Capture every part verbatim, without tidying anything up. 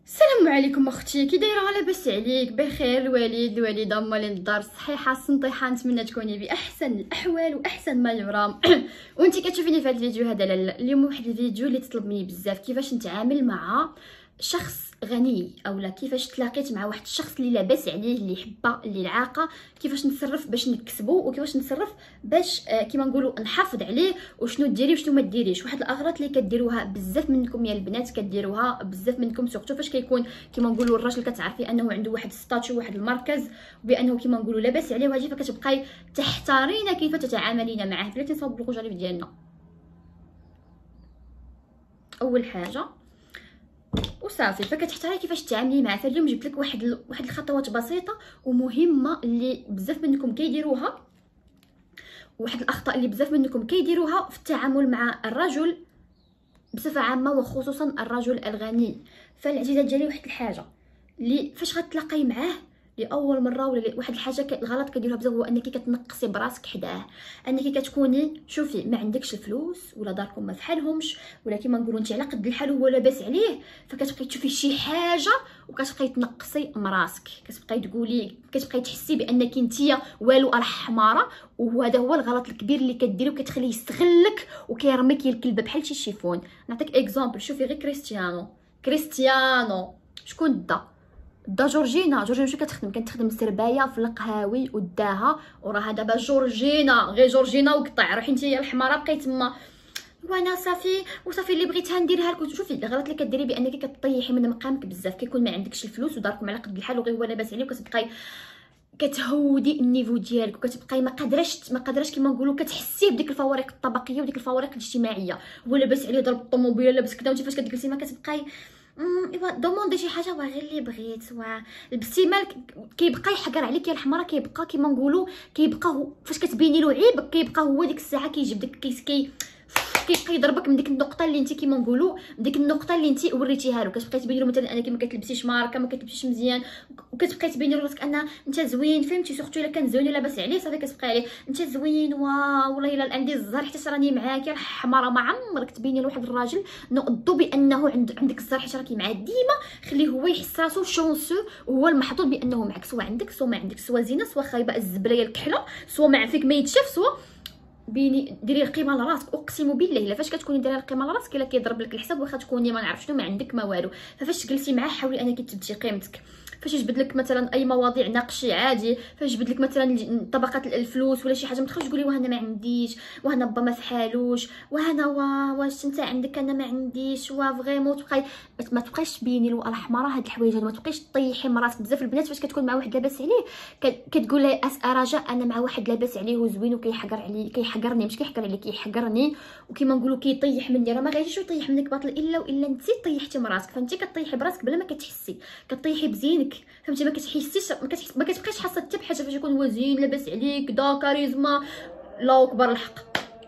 السلام عليكم اختي، كي دايره؟ لاباس عليك؟ بخير؟ الوالد الوالده مالين الدار صحيحه صنطيحه؟ نتمنى تكوني باحسن الاحوال واحسن ما يرام. وانت كتشوفيني في هذا الفيديو هذا لالا. اليوم واحد الفيديو اللي تطلب مني بزاف، كيفاش نتعامل مع شخص غني، اولا كيفاش تلاقيت مع واحد الشخص اللي لاباس عليه، اللي حبه، اللي العاقه، كيفاش نتصرف باش نكسبو، وكيفاش نتصرف باش آه كيما نقولوا نحافظ عليه، وشنو ديري وشنو ما ديريش. واحد الاغلاط اللي كديروها بزاف منكم يا البنات، كديروها بزاف منكم سورتو فاش كيكون كيما نقولوا الراجل كتعرفي انه عنده واحد ستاتيو، واحد المركز، بانه كيما نقولوا لاباس عليه، وهذه فكتبقاي تحتارين كيف تتعاملين معه. بلاتي نصاوب الغجريف ديالنا. اول حاجه وصافي فكتحتاري كيفاش تعاملي معاه. فاليوم جبت لك واحد ال... واحد الخطوات بسيطه ومهمه اللي بزاف منكم كيديروها، واحد الاخطاء اللي بزاف منكم كيديروها في التعامل مع الرجل بصفه عامه، وخصوصا الرجل الغني. فالعزيزه ديالي، واحد الحاجه اللي فاش غتلاقاي معاه لاول مره، ولا واحد الحاجه ك... الغلط كديروها بزاف، هو انك كتنقصي براسك حداه، انك كتكوني شوفي ما عندكش الفلوس، ولا داركم ما فحالهمش، ولا كيما نقولوا انت على قد الحال هو لاباس عليه، فكتبقاي تشوفي شي حاجه وكتبقاي تنقصي من راسك، كتبقاي تقولي، كتبقاي تحسي بانك انتيا والو راح حماره. وهذا هو الغلط الكبير اللي كديرو، كتخليه يستغلك وكيرميك الكلبه بحال شي شيفون. نعطيك اكزامبل، شوفي غير كريستيانو كريستيانو شكون دا دا جورجينا. جورجينا شنو كتخدم؟ كتخدم سربايه في القهاوي وداها، وراها دابا جورجينا غير جورجينا وقطع. روحي نتيا الحماره بقاي تما، وانا صافي وصافي اللي بغيتها نديرها لك. شوفي الغلط اللي كديري بانك كطيحي من مقامك بزاف، كيكون ما عندكش الفلوس وداركم على قد الحال وغير هو لاباس عليك، وكتبقاي كتهودي النيفو ديالك، وكتبقاي ما قادراش ما قادراش كيما نقولوا كتحسي بديك الفوارق الطبقيه وديك الفوارق الاجتماعيه. هو لاباس عليه ضرب الطوموبيله لاباس كدا، وانت فاش كتجلسي ما كتبقاي ايوا دوموندي شي حاجه واه غير اللي بغيت، واه لبستي مال كيبقى يحقر عليك يا الحماره، كيبقى كيما نقولوا كيبقى هو فاش كتبيني له عيبك، كيبقى هو ديك الساعه كيجيب داك كيس كي كيبقى يضربك من ديك النقطه اللي انت كيما نقولوا ديك النقطه اللي انت وريتيها له. كتبقاي تبيني له مثلا انك ما كتلبسيش ماركه، ما كتلبسيش مزيان، وكتبقاي تبيني له راسك ان انت زوين، فهمتي؟ سورتو الا كان زوين لاباس عليه صافي كتبقاي عليه انت زوين، واو والله الا عندي الزهر حتى راني معاك يا حماره. ما عمرك تبيني لواحد الراجل نقضوا بانه عند عندك الزهر حيت راكي معاه ديما. خليه هو يحس راسو شونسو وهو المحظوظ بانه معك، سواء عندك سواء ما عندك، سواء زينه سواء خايبه الزبله الكحله، سواء ما فيك ما يتشاف، سواء بيني ديري القيمه لراسك. اقسم بالله الا فاش كتكوني دايره القيمه لراسك الا كيضرب لك الحساب، واخا تكوني ما نعرف شنو ما عندك ما والو. ففاش تجلسي معاه حاولي انك تثبتي قيمتك. فاش يجبد لك مثلا اي مواضيع ناقشي عادي، فاش يجبد لك مثلا طبقات الفلوس ولا شي حاجه، ما تخرجش تقولي واه انا ما عنديش، واه انا با ما فحالوش، واه انا وا واش انت عندك انا ما عنديش، واه فريمون تبقاي ما تبقايش تبيني له الحماره. هاد الحوايج ما تبقايش طيحي من راسك. بزاف البنات فاش كتكون مع واحد لاباس عليه كتقول لها اس رجاء انا مع واحد لاباس عليه وزوين وكيحقر علي، كيحقرني مش كيحقر عليك، كيحقرني وكيما نقولوا كيطيح مني. راه ما غاديش يطيح منك باطل الا والا انت طيحتي من راسك، فهمتي؟ كطيحي براسك بلا ما كتحسي، كطيحي بزينك، فهمتي؟ ما كتحسيش ما, كتحس... ما كتبقايش حاسه حتى بحاجه فاش يكون وزين لاباس عليك دا كاريزما. الله اكبر الحق.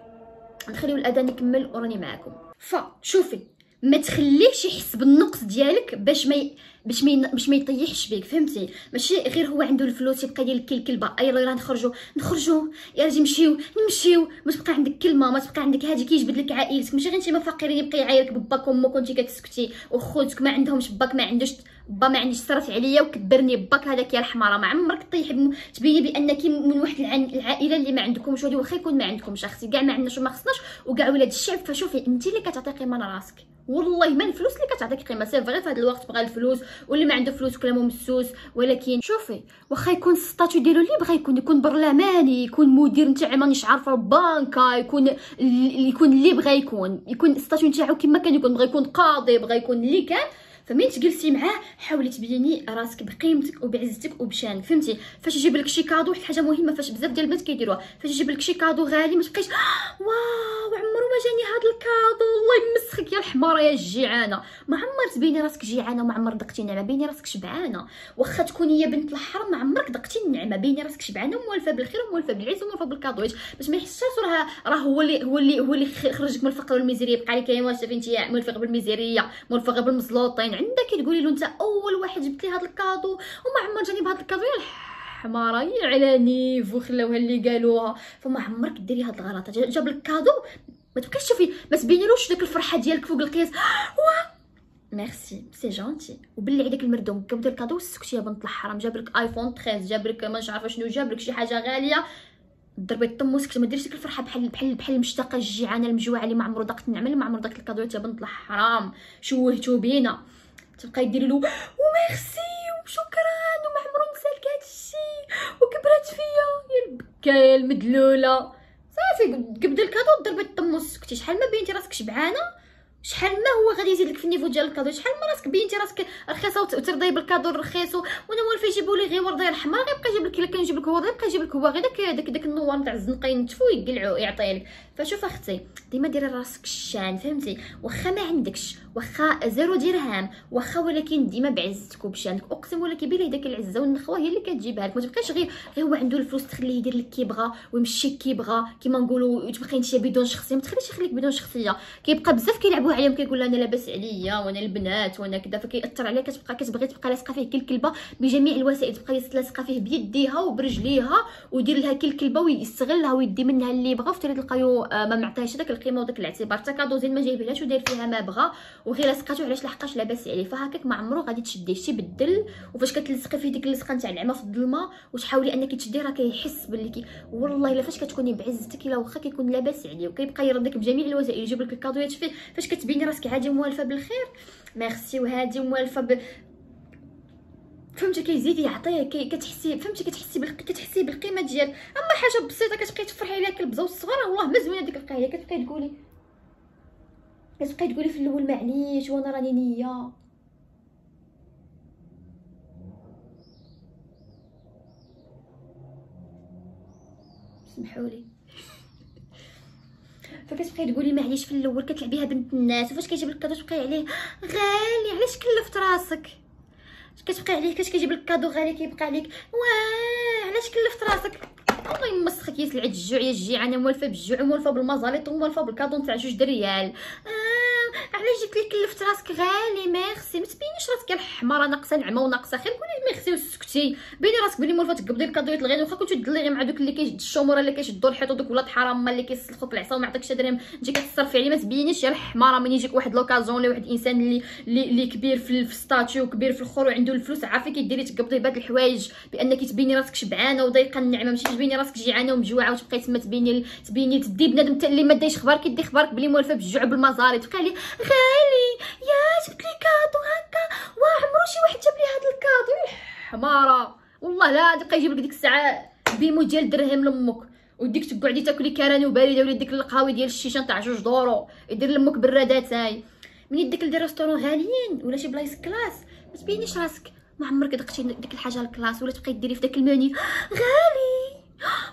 نخليو الاذان يكمل وراني معاكم. فشوفي ما تخليهش يحس بالنقص ديالك باش ما ي... باش ما باش ما يطيحش بيك، فهمتي؟ ماشي غير هو عنده الفلوس يبقى ديال الكلكلبه، اي يلاه نخرجوا نخرجوا يا راجل نمشيو نمشيو، ما تبقى عندك كلمه، ما تبقى عندك هادي كيجبد لك عائلتك. ماشي غير انت ما فقيرين يبقى يعايرك بباك وامك وانت كتسكتي، وخوتك ما عندهمش باك، ما عندوش با ما عنديش صرف عليا وكبرني باك. هذاك يا الحماره ما عمرك طيحي بم... تبيني بانك من واحد العائله اللي ما عندكمش، ودي واخا يكون ما عندكمش اختي، كاع ما عندناش وما خصناش وكاع ولاد الشعب. فشوفي انت اللي كتعطي قيمه لراسك، والله ما الفلوس اللي كتعطيك قيمه. سي فغي في هذا الوقت بغى الفلوس، واللي ما عنده فلوس كلامه مسوس. ولكن شوفي واخا يكون السطاتيو ديالو اللي بغى يكون، يكون برلماني، يكون مدير نتاع مانيش عارفه بانكا، يكون يكون اللي بغى يكون، يكون السطاتيو نتاعو كما كان يكون، بغى يكون قاضي، بغى يكون اللي كان. فمين تجلسي معاه حاولي تبيني راسك بقيمتك وبعزتك وبشانك، فهمتي؟ فاش يجيب لك شي كادو، واحد الحاجه مهمه فاش بزاف ديال البنات كيديروها، فاش يجيب لك شي كادو غالي ما تبقايش واو عمرو ما جاني هذا الكادو الله يمسخك يا الحماره يا الجيعانه. ما عمر تبيني راسك جيعانه وما عمر دقتي النعمه، بيني راسك شبعانه. واخا تكوني يا بنت الحرام ما عمرك دقتي النعمه، بيني راسك شبعانه وموالفه بالخير وموالفه بالعز وموالفه بالكادوات، باش ما يحسش راه راه هو اللي هو اللي هو اللي خرجك من الفقر والميزيريه. بقى لي كاين واش انت موالفه بالميزيريه، موالفه بالمزلوطين، عندك تقولي له انت اول واحد جبت لي هذا الكادو وما عمر جاني بهذا الكادو يا الحماره يا على نيف وخلاوها اللي قالوها. فما عمرك ديري هاد الغلطات. جاب لك كادو ما تبقايش تشوفي، ما تبينيلوش ديك الفرحه ديالك فوق القياس. ميرسي سي جونتي. وبالله عليك المردوم كبدا الكادو سكتي يا بنت الحرام، جاب لك ايفون ثلاثة، جاب لك ما عارفه شنو، جاب لك شي حاجه غاليه، ضربي الطم وسكتي. ما ديريش ديك الفرحه بحال بحال بحال المشتاقه الجيعانه المجوعه اللي ما عمرو داقت النعمه، اللي ما عمرو داك الكادوات يا بنت الحرام. شوهتو بينا، تبقاي ديري له وميرسي وشكرا وما عمرو نسالك هادشي وكبرات فيا يا البكايه المدلوله. صافي كبدا الكادو ضربي الطم وسكتي. شحال ما بينتي راسك شبعانه، شحال ما هو غادي يزيد لك في النيفو ديال الكادو، شحال ما راسك بينتي راسك رخيصه وترضي بالكادو الرخيص وانا والفا يجيبوا لي غير ورده الحمار، غيبقى يجيب لك الا كان يجيب لك ورده يبقى يجيب لك هو غير داك داك داك النوار نتاع الزنقه ينتفو يقلعو يعطيه لك. فشوف اختي ديما ديري راسك الشان فهمتي، واخا ما عندكش، واخا زيرو درهم، واخا ولكن ديما بعزتك وبشانك. اقسم ولا كيبان لي داك العزه والنخوه هي اللي كتجيبها لك. ما تبقاش غير غير هو عنده الفلوس تخليه يدير لك كيبغى ويمشي كيبغى كيما نقولوا، تبقى انت بدون شخصيه. ما تخليش يخليك بدون شخصيه. كيبقى بزاف كيلعبوا عليهم كيقول انا لاباس عليا وانا البنات وانا كذا، فكيأثر عليك. كتبقى كتبغي تبقى لاصقه فيه كالكلبه بجميع الوسائل، تبقى لاصقه فيه بيديها وبرجليها ويدير لها كالكلبه ويستغلها ويدي منها اللي بغا، وفتري تلقايو ما معطيهاش داك القيمه وداك الاعتبار. حتى كادو زين ما جايبهاش وداير فيها ما بغا وغير لصقاتو علاش لحقاش لاباس عليه. فهكاك ما عمرو غادي تشديه شي بالدل. وفاش كتلصقي فيه ديك اللصقه نتاع العمى في الظلمه وتحاولي انك تشديه راه كيحس باللي كي والله الا فاش كتكوني بعزتك الا واخا كيكون لاباس عليه وكيبقى يردك بجميع الوسائل يجيب لك الكادويات فيه. فاش كتبيني راسك عادي موالفه بالخير ميرسي وهادي موالفه ب... فهمتي كيزيد يعطيه كي كتحسي فهمتي كتحسي بالق... كتحسي بالقيمه ديال. اما حاجه بسيطه كتبقاي تفرحي عليها كالبزه والصغار والله ما زوينه ديك القضيه. كتبقاي تقولي كتبقاي تقولي في الاول معليش وانا راني نيه. سمحولي. فكتبقاي تقولي معليش في الاول كتلعبيها بنت الناس، وفاش كيجيب لك كادو تبقاي عليه غالي علاش كلفت راسك. كتبقى عليه كاش كيجيب لك كادو غالي كيبقى عليك واه علاش كلفت راسك. الله يمسخك يا سلعه الجوع يا الجيعانه موالفه بالجوع موالفه بالمزاليط وموالفه بالكادو نتاع جوج دريال. آه علاش جيت لي كلفت راسك غالي ميرسي. ما تبينيش راسك يا الحماره ناقصه نعمه وناقصه خير. قولي ميرسي وسكتي. بيني راسك بلي موالفه تقبضي الكادويات الغاليين واخا كنتو تدلي غير مع دوك اللي كيشد الشوموره اللي كيشدوا الحيط ودوك ولاد حرام اللي كيسلخوك العصا وما عطاكش درهم تجي كتصرفي عليه. ما تبينيش يا الحماره من يجيك واحد لوكازون ولا واحد الانسان اللي اللي كبير في الستاتيو وكبير في الخور وعنده الفلوس عافاك كديري تقبضي بهاد الحوايج بانك تبيني راسك شبعانه وضايقه النعمه، ماشي تبيني راسك جيعانه ومجوعه وتبقاي تما تبيني تبيني تدي بنادم حتى اللي ما دايش خبارك يدي خبارك بلي موالفه بالجوع بالمزاري. تبقى لي غالي يا جبت لي كادو هكا واه عمرو شي واحد جاب لي هاد الكادو حماره والله لا. تبقى يجيب لك ديك الساعه بيمو ديال درهم لامك وديك تقعدي تاكلي كراني وبارده ولا ديك القهاوي ديال الشيشه تاع جوج دورو يدير لامك برادات. هاي من يديك لدي ريستورون غاليين ولا شي بلايص كلاس ما تبينيش راسك ما عمرك دقتي ديك الحاجه الكلاس ولا تبقاي ديري في داك الموني غالي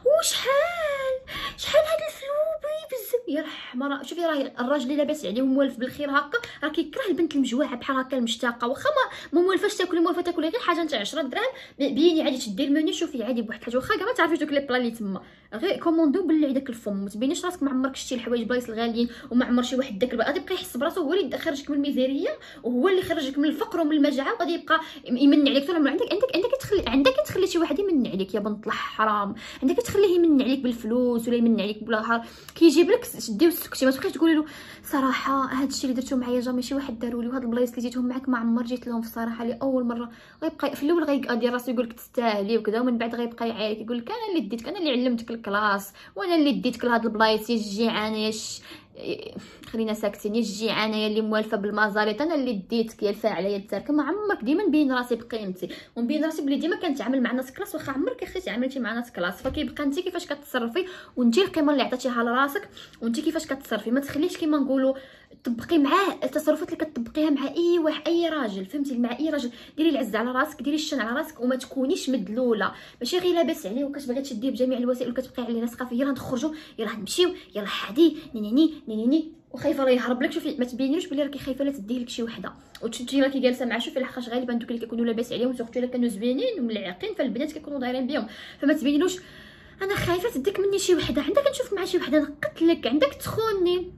وشحال شحال هاد الفلوبي بزاف يا الحماره. شوفي راه الراجل اللي لاباس عليه وموالف بالخير هكا راه كيكره البنت المجوعه بحال هكا المشتاقه. واخا ما موالفاش تاكلي موالفه تاكلي غير حاجه نتاع عشرة دراهم بيني عادي تدي الموني شوفي عادي بواحد الحاجه واخا كاع ما تعرفيش دوك لي بلا اللي تما غير كوموندو باللي داك الفم. ما تبينيش راسك ما عمرك شتي الحوايج بلايص الغاليين وما عمر شي واحد داك غادي يبقى يحس براسو هو اللي خرجك من الميزيريه وهو اللي خرجك من الفقر ومن المجاعه وغادي يبقى يمن عليك طول عمرك. عندك عندك عندك تخلي عندك تخلي شي واحد يمن عليك يا بنت الحرام. عندك تخليه يمن عليك بالفلوس ولا يمن عليك بلا كيجيب لك شدي وسكتي. ما تبقايش تقولي له صراحه هذا الشيء اللي درتو معايا جامي شي واحد داروا لي وهاد البلايص اللي جيتهم معاك ما عمر جيت لهم الصراحه لاول مره. غيبقى في الاول غيقادي راسو يقول لك تستاهلي وكذا ومن بعد غيبقى يعايرك يقول لك انا اللي ديتك انا اللي علمتك الكلاس وانا اللي ديتك لهاد البلايص يا الجيعانه يا ش... خلينا ساكتين يا الجيعانه يا اللي موالفه بالمزاريط انا اللي ديتك يا الفاعله يا التاركه. ما عمرك ديما نبين راسي بقيمتي ونبين راسي بلي ديما كنتعامل مع ناس كلاس واخا عمرك اختي تعاملتي مع ناس كلاس. فكيبقى انت كيفاش كتصرفي وانت القيمه اللي عطيتيها لراسك وانت كيفاش كتصرفي. ما تخليش كيما نقولوا طبقي معاه التصرفات اللي كتطبقيها مع اي واحد اي راجل فهمتي. مع اي راجل ديري العز على راسك ديري الشن على راسك وما تكونيش مدلوله. ماشي غير لاباس عليه وكتبغي تشديه بجميع الوسائل وكتبقاي عليه لاصقه فيه يلاه نخرجوا يلاه نمشيو يلاه حادي نينيني نينيني وخايفه راه يهرب لك. شوفي ما تبينيش بلي راكي خايفه لا تديه لك شي وحده وتشوفي راكي جالسه مع شوفي لحقاش غالبا دوك اللي كيكونوا لاباس عليهم سورتو الا كانوا زوينين وملعقين فالبنات كيكونوا دايرين بهم. فما تبينيلوش انا خايفه تديك مني شي وحده عندك نشوف مع شي وحده نقتلك عندك تخوني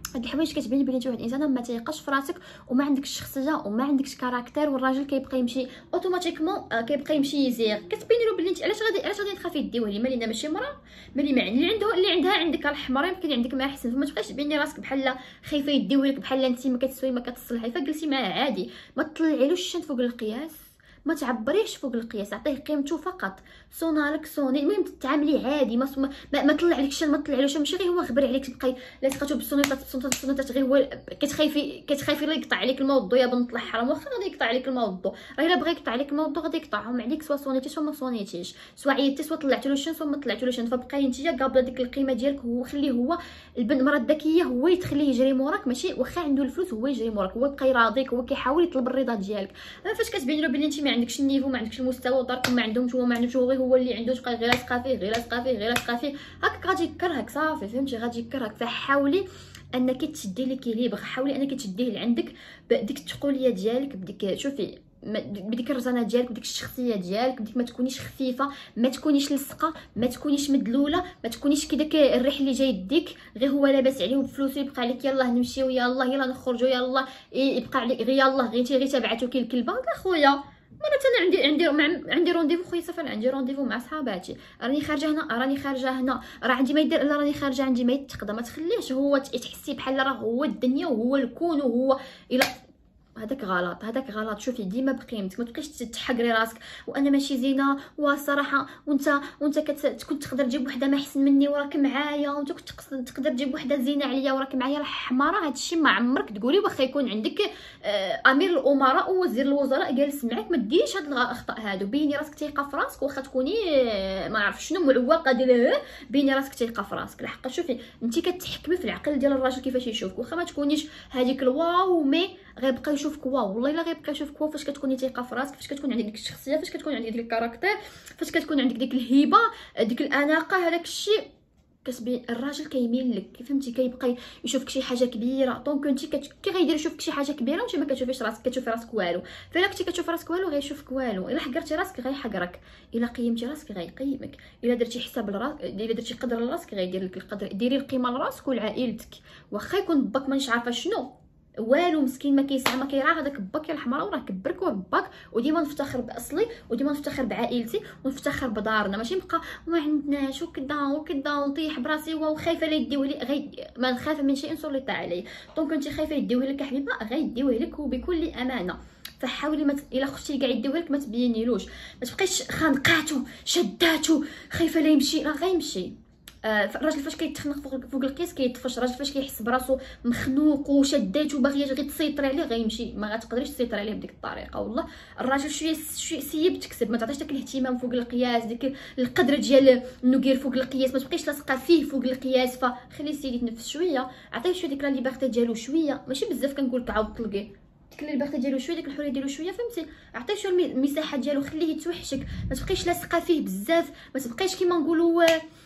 هاد الحوايج كتبين بلي انت واحد الانسانه ما تيقاش في راسك وما عندكش شخصيه وما عندكش كاركتير، والراجل كيبقى يمشي اوتوماتيكمون كيبقى يمشي يزيغ. كتبيني له بلي انت علاش غادي علاش غادي تخافي ديوه لي مالينا ماشي مرا مالي ما اللي عنده اللي عندها عندك الحمراء يمكن عندك ما احسن. فما تبقايش تبيني راسك بحال خايفه يديوه لك بحال انت ما كتسوي ما كتصلحي، فجلسي معاه عادي، ما تطلعيلوش الشنت فوق القياس، ما تعبريهش فوق القياس، عطيه قيمته فقط. صونالك صوني، المهم تتعاملي عادي، ما ما, ما طلع لكش ما طلعلوش، ماشي غير هو خبر عليك تبقاي لصقاتو بالصونيطات بالصونيطات غير هو كتخايفي كتخايفي لا يقطع عليك الموضوع يا بنت الحرام. واخا غادي يقطع عليك الموضوع، راه الا بغى يقطع عليك الموضوع غادي يقطعهم عليك، سوا صونيتي سوا ما صونيتيش، سوا عيطتي سوا طلعتي له الشن سوا ما طلعتيلوش. فبقاي نتيا قابله ديك القيمه ديالك، هو خليه هو البنت مرا الذكيه هو يتخليه يجري موراك، ماشي واخا عنده الفلوس هو يجري موراك، هو يبقى يراضيك، هو كيحاول يطلب الرضا ديالك. فاش كتبين له بلي انت ما عندكش النيفو ما عندكش المستوى وداركم ما عندهمش هو ما عندوش هو غير هو اللي عنده، تبقاي غير لاصقه فيه غير لاصقه فيه غير لاصقه فيه هكاك غادي يكرهك صافي فهمتي غادي يكرهك. فحاولي انك تشدي ليكيليبر، حاولي انك تشديه لعندك بديك التقوليه ديالك، بديك شوفي بديك الرزانه ديالك، بديك الشخصيه ديالك، بديك ما تكونيش خفيفه، ما تكونيش لصقه، ما تكونيش مدلوله، ما تكونيش كي الريح اللي جاي يديك غير هو لاباس عليه بفلوسو يبقى عليك يلاه نمشيو يلاه يلاه نخرجوا يلاه يبقى عليك غير يلاه غير انت غير تبعتو كي الكلبه. خويا مرات انا عندي عندي مع عندي رونديفو خويا صافي، عندي رونديفو مع صحاباتي، راني خارجه هنا راني خارجه هنا راه عندي ما يدير الا راني خارجه عندي ما يتقدر، ما تخليهش هو تحسي بحال راه هو الدنيا وهو الكون وهو الى هذاك غلط هذاك غلط. شوفي ديما بقيمتك، ما تبقيش تحقري راسك وانا ماشي زينه والصراحه وانت وانت كنت تقدر تجيب وحده ما احسن مني وراك معايا، وانت كنت تقدر تجيب وحده زينه عليا وراك معايا. راه حماره هادشي ما عمرك تقولي، واخا يكون عندك آه امير الامراء ووزير الوزراء جالس معاك ما ديريش هاد الاخطاء هادو. بيني راسك ثقه في راسك، واخا تكوني آه ما عرف شنو معوقه ديال بيني راسك ثقه في راسك. الحق شوفي انت كتحكمي في العقل ديال الراجل كيفاش يشوفك، واخا ما تكونيش هذيك الواو مي غيبقى يشوفك واو، والله الا غيبقى يشوفك واو. فاش كتكوني ثقه في راسك، فاش كتكون عندك ديك الشخصيه، فاش كتكون عندك ديك الكاركتير، فاش كتكون عندك ديك الهبه ديك الاناقه، هذاك الشيء كتبين الراجل كيميل لك فهمتي، كيبقى يشوفك شي حاجه كبيره. دونك انت كي غيدير يشوفك شي حاجه كبيره وانت ما كتشوفيش راسك، كتشوفي راسك والو. فالا كنتي كتشوفي راسك والو غيشوفك والو، الا حقرتي راسك غيحقرك، الا قيمتي راسك غيقيمك، الا درتي حساب لراسك، الا درتي قدر لراسك غيدير لك القدر. ديري القيمه لراسك ولعائلتك، واخا يكون باك مانيش عارفه شنو والو مسكين ما كيسعى ما كيراعي هذاك باك يا الحمراء وراه كبرك ورباك. وديما نفتخر باصلي وديما نفتخر بعائلتي ونفتخر بدارنا، ماشي نبقى ما عندناش وكذا وكذا ونطيح براسي وخايفه لا يديوه لي غي ما نخاف من شيء سلط عليه. دونك انت خايفه يديوه لك حبيبه غيديوه لك وبكل امانه. فحاولي ما الا خفتي كاع يديوه لك ما تبينيلوش، ما تبقيش خانقاتو شداتو خايفه لا يمشي راه غيمشي. آه الراجل فاش كيتخنق فوق, فوق القيس كيطفش، الراجل فاش كيحس براسو مخنوق وشداتو باغيه غير تسيطري عليه غيمشي، ما غتقدريش تسيطري عليه بديك الطريقه. والله الراجل شويه شويه سيب تكسب، ما تعطيش داك الاهتمام فوق القياس، ديك القدر ديال انه كير فوق القياس، ما تبقيش لاصقه فيه فوق القياس. فخلي السيد يتنفس شويه، عطيه شويه ديك لا ليبرتي ديالو شويه، ماشي بزاف كنقول لك عاود طلقيه، ديك الليبرتي ديالو شويه، ديك الحريه ديالو شويه فهمتي، عطيه شويه المساحه ديالو، خليه يتوحشك، ما تبقيش لاصقه فيه بزاف، ما تبقيش كيما نقولوا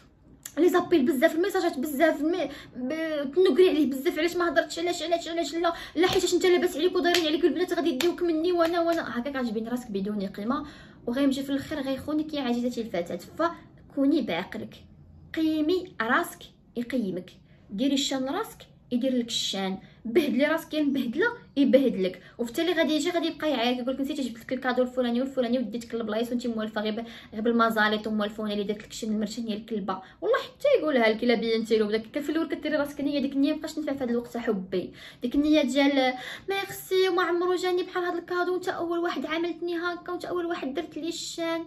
لي زابيل بزاف الميساجات بزاف تنقري عليه بزاف، علاش ما هضرتش علاش علاش علاش لا لا حيتاش انت لاباس عليك ودايرين عليك البنات غادي يديوك مني وانا وانا هكاك غتجبين راسك بدون قيمه، وغيمشي في الاخر غيخونك يا عزيزتي الفتاه. فكوني بعقلك، قيمي راسك يقيمك، ديري الشان راسك يدير لك الشان، بهدلي راسك المبهدله يبهدلك. وفي التالي غادي يجي غادي يبقى يعايرك يقول لك نسيتي جبت لك الكادو الفلاني والفلاني وديتك للبلايص وانت موالفه غير غير بالمزاليط وموالفونه اللي دارت لك شي المرشنيه الكلبه. والله حتى يقولها لك الا بينتي له بداك في الاول كديري راسك النيه، ديك النيه مابقاش تنفع في هذا الوقت حبي، ديك النيه ديال ميرسي وما عمرو جاني بحال هذا الكادو وانت اول واحد عاملتني هكا وانت اول واحد درت لي الشان،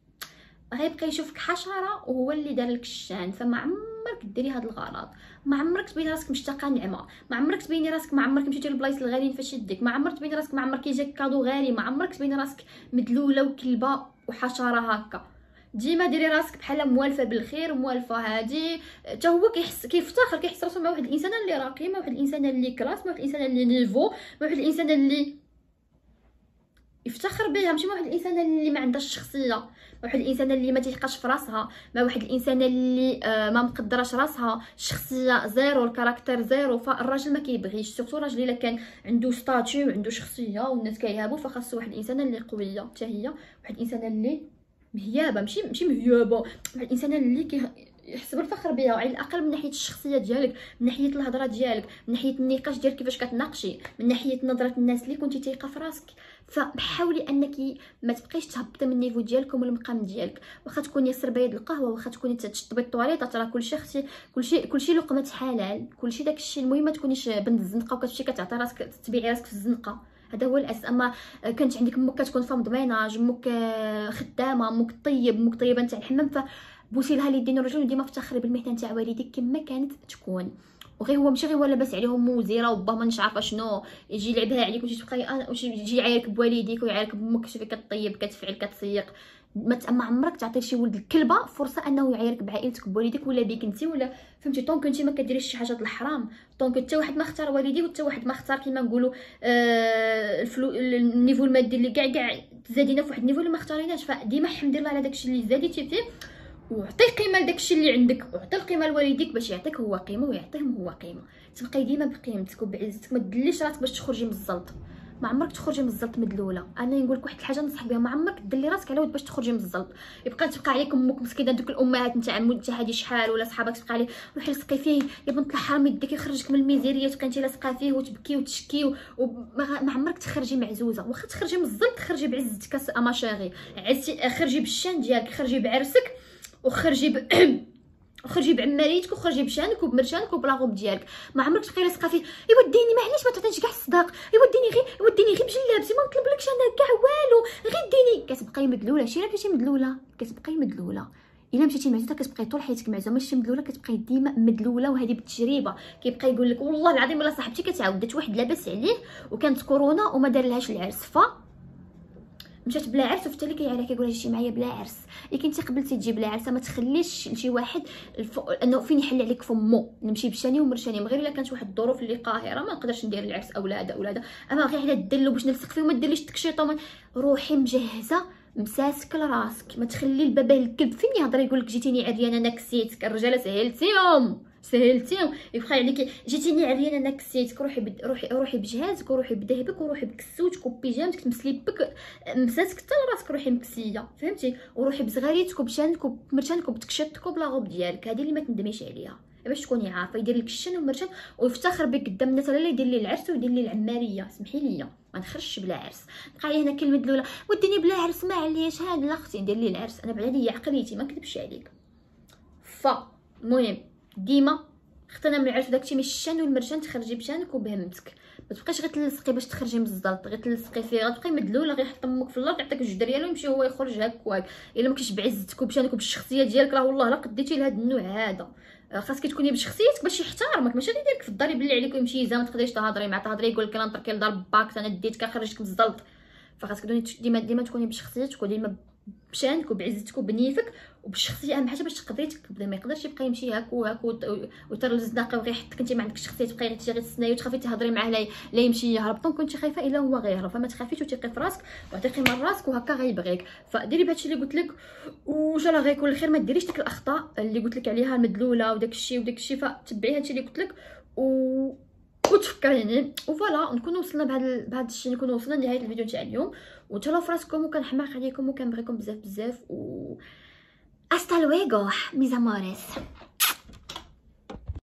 غيبقى يشوفك حشره وهو اللي دار لك الشان. فما عمرك ديري هذا الغلط، ما عمرك تبيني راسك مشتاقه نعمه، ما عمرك تبيني راسك ما عمرك مشيتي للبلايص الغاليين فاش يديك، ما عمرك تبيني راسك ما عمرك يجيك كادو غالي، ما عمرك تبيني راسك مدلوله وكلبه وحشره هكا. ديما ديري راسك بحال موالفه بالخير موالفه هادي، حتى هو كيحس كيفتخر كيحس راسو مع واحد الانسانه اللي راقيه، مع واحد الانسانه اللي كلاس، مع واحد الانسانه اللي نيفو، مع واحد الانسانه اللي يفتخر بها، ماشي مع واحد الانسانه اللي ما عندهاش شخصيه، مع واحد الانسانه اللي ما تيحقاش في راسها، مع واحد الانسانه اللي آه ما مقدراش راسها، شخصيه زيرو، الكاركتير زيرو. فالراجل ما كيبغيش، سورتو الراجل الا كان عنده ستاتيو وعنده شخصيه والناس كيهابو، فخاصو واحد الانسانه اللي قويه حتى هي، واحد الانسانه اللي مهيابه، ماشي ماشي مهيابه، واحد الانسانه اللي كي يحس بالفخر بها، على الاقل من ناحيه الشخصيه ديالك، من ناحيه الهضره ديالك، من ناحيه النقاش ديالك كيفاش كتناقشي، من ناحيه نظره الناس اللي كنتي تايقه في راسك. فحاولي انك ما تبقيش تهبطي من النيفو ديالك ومن المقام ديالك. واخا تكوني سربايد القهوه، واخا تكوني تشطبي الطواليط، راه كلشي اختي كلشي كلشي لقمه حلال، كلشي داكشي. المهم ما تكونيش بنت الزنقه وكتمشي كتعطي راسك تبيعي راسك في الزنقه، هذا هو الاساس. اما كانت عندك امك كتكون فام دميناج، امك خدامه، امك طيب، امك طيبه نتاع الحمام، فبوسي لها اليدين الرجل وديما افتخري بالمهنه نتاع والديك كما كانت تكون. وغير هو ماشي غير هو لاباس عليهم موزيره وبا ما نش عارفه شنو يجي يلعبها عليك وتجي تبقاي انا واش يجي يعايرك بوالديك ويعايرك بامك، شوفي كطيب كتفعل كتسيق. ما ما عمرك تعطي شي ولد الكلبه فرصه انه يعايرك بعائلتك بوالديك ولا بيك انت ولا فهمتي. طونك انت ما كديريش شي حاجه د الحرام، طونك حتى واحد ما اختار والديه وحتى واحد ما اختار كيما نقولوا آه الفلو النيفو المادي اللي كاع كاع تزادينا في واحد النيفو اللي ما اختاريناش. فديما حمدي الله على داكشي اللي زاديتي فيه، وعطي قيمه لداكشي اللي عندك، وعطي القيمه لوالديك باش يعطيك هو قيمه ويعطيهم هو قيمه. تبقاي ديما بقيمتك وبعزتك، ما تدليش راسك باش تخرجي من الزلط. ما عمرك تخرجي من الزلط مدلوله. انا نقول لك واحد الحاجه ننصح بها، ما عمرك دلي راسك على ود باش تخرجي من الزلط. يبقى تبقى عليك امك مسكينه، دوك الامهات نتاع انت هادي شحال ولا صحابك تبقى عليه روحي لصقي فيه يا بنت الحرام يديك يخرجك من الميزيريه، تبقى انت لاصقه فيه وتبكي وتشكي، وما عمرك تخرجي معزوزه. واخا تخرجي من الزلط تخرجي بعزتك اماشاغي، عزتي خرجي بالشان ديالك، خرجي بعرسك، وخرجي ب... وخرجي بعماليتك، وخرجي بشانك وبمرشانك وبلاغوب ديالك. ما عمرك تبقاي لاصقه فيه يوديني معليش ما تعطينيش كاع الصداق، يوديني غير يوديني غير بجلابتي ما نطلبلكش انا كاع والو، غير ديني. كتبقاي مدلوله. شي ماشي مدلوله، كتبقاي مدلوله. الا مشيتي معزوزه كتبقاي طول حياتك معزوزه، ماشي مدلوله كتبقاي ديما مدلوله. وهذه بالتجربه كيبقى يقول لك والله العظيم الا صاحبتي كتعاود دات واحد لاباس عليه وكانت كورونا وما دار لهاش العرس، ف مشات بلا عرس وفتا لك عليها كيقول لها جيتي معايا بلا عرس. الا كنتي قبلتي تجي بلا عرس ما تخليش لشي واحد الف... انه فين يحل عليك فمو. نمشي بشاني ومرشاني، غير الا كانت واحد الظروف اللي قاهره ما نقدرش ندير العرس اولاد اولاد، اما غير على الدلو باش نلصق فيه وما ديرليش التكشيطه وما... روحي مجهزه مساسك لراسك. ما تخلي البابا الكلب فين يهضر يقول لك جيتيني عريانه انا كسيتك. الرجاله سهلتيهم سهلتيهم يبقى عليك جيتيني عريانه انا كسيتك. روحي بد... روحي روحي بجهازك وروحي بذهبك وروحي بكسوتك وبيجامتك تمسليبك مساسك حتى لراسك روحي مكسيه فهمتي، وروحي بزغاريتك وبشانك وبمرشانك وبتكشطك وبلاغوب ديالك. هذه اللي ما تندميش عليها باش تكوني عارفه. يدير لك الشن والمرشان ويفتخر بك قدام الناس، ولا يدير لي العرس ويدير لي العماريه. سمحي لي ما نخرجش بلا عرس. بقى هنا كلمه دلوله وديني بلا عرس معليش هاد اختي ندير لي العرس. انا بعدا لي عقليتي ما نكذبش عليك. فالمهم ديما اختنا من العرس داكشي من الشان والمرشان تخرجي بشانك وبهمتك. ما تبقاش غير تلصقي باش تخرجي من الزلط، غير تلصقي فيه غتبقاي مدلوله. غير حط امك في الارض يعطيك جوج دريال ويمشي هو يخرج هكاك. الا ما كنتش بعزتك وبشانك وبالشخصيه ديالك راه والله لا قديتي لهذا النوع هذا. خاصك تكوني بشخصيتك باش يحترمك، ماشي غير يديرك في الدار يبلي عليك ويمشي يزا ما تقدريش تهضري مع تهضري يقول لك انا نطركي لدار باك انا ديتك خرجتك من الزلط. فخاصك ديما ديما تكوني بشخصيتك وديما بشانك وبعزتك وبنيفك وبالشخصيه. اهم حاجه باش تقدري تكبري، ما يقدرش يبقى يمشي هكا وهكا ويترلز ناقي وغير حتى كنتي ما عندكش شخصيه تبقاي غير تجي غير تسناي وتخافي تهضري معاه لا لا يمشي يهرب. طون كنتي خايفه الا هو غيهرب، فما تخافيش وتيقي في راسك وعطي قيمه لراسك وهكا غيبغيك. فديري بهادشي اللي قلت لك وان شاء الله غيكون الخير. ما ديريش ديك الاخطاء اللي قلت لك عليها المدلوله وداك الشيء وداك الشيء، فتبعي هادشي اللي قلت لك و وتفكريني. وفوالا نكونوا وصلنا بهذا بهذا الشيء، نكونوا وصلنا لنهايه الفيديو تاع اليوم. وتهلاو في راسكم وكنحماق عليكم وكنبغيكم بزاف بزاف و hasta luego mis amores.